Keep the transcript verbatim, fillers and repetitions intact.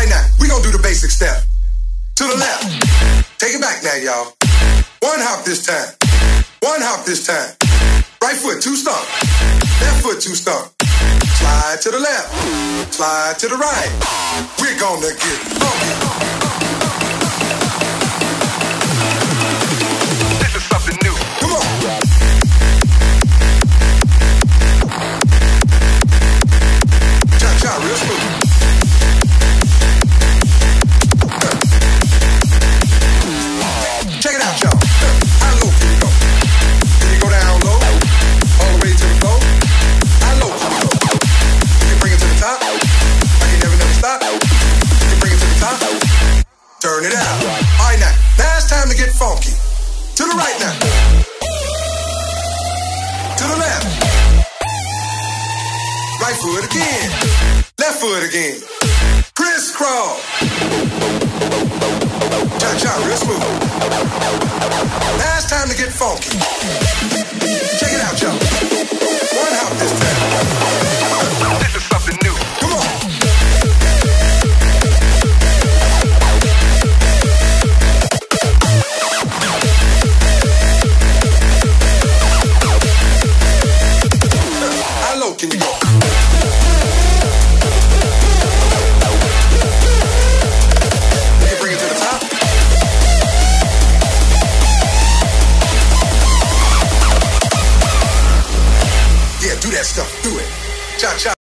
right now, we gonna do the basic step. To the left. Take it back now, y'all. One hop this time. One hop this time. Right foot, two stomp. Left foot, two stomp. Slide to the left. Slide to the right. We're gonna get funky. This is something new. Come on. Cha-cha, real smooth. Check it out, y'all. How low can you go? Can you go down low? All the way to the floor? How low can you go? You can bring it to the top. Like you never, never stop. You can bring it to the top. Turn it out. All right, now. Now it's time to get funky. To the right now. To the left. Right foot again. Left foot again. Crisscross. Cha-cha, real smooth. Now it's time to get funky. Check it out, y'all. One hop this time. This is something new. Come on. How low can you go? Do that stuff, do it. Cha-cha.